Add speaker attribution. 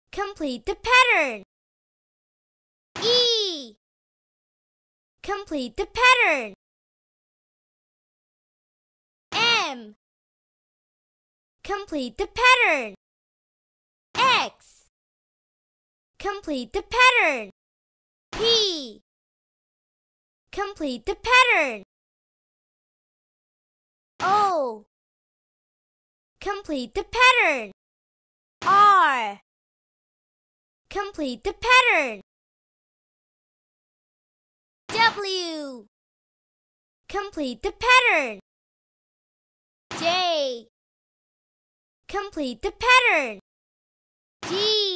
Speaker 1: Complete the pattern. E. Complete the pattern. M. Complete the pattern. X. Complete the pattern. P. Complete the pattern. O. Complete the pattern. R. Complete the pattern. W. Complete the pattern. J. Complete the pattern. G.